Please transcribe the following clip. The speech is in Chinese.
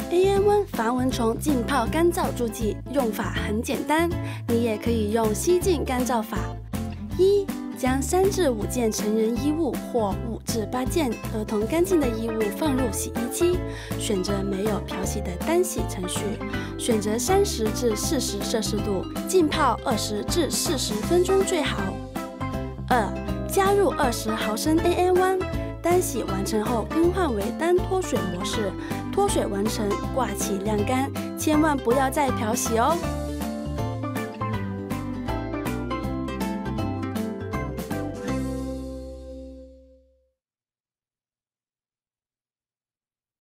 AN1 防蚊虫浸泡干燥助剂用法很简单，你也可以用吸净干燥法。1. 将3至5件成人衣物或5至8件儿童干净的衣物放入洗衣机，选择没有漂洗的单洗程序，选择30至40摄氏度，浸泡20至40分钟最好。2. 加入20毫升 AN1， 单洗完成后更换为单脱水模式，脱水完成挂起晾干，千万不要再漂洗哦。